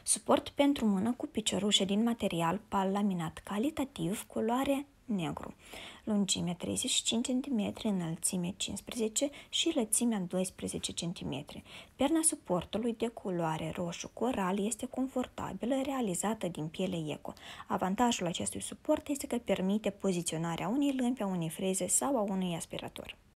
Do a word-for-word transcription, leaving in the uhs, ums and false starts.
Suport pentru mână cu piciorușe din material pal laminat calitativ, culoare negru, lungime treizeci și cinci centimetri, înălțime cincisprezece și lățimea doisprezece centimetri. Perna suportului de culoare roșu coral este confortabilă, realizată din piele eco. Avantajul acestui suport este că permite poziționarea unei lămpi, a unei freze sau a unui aspirator.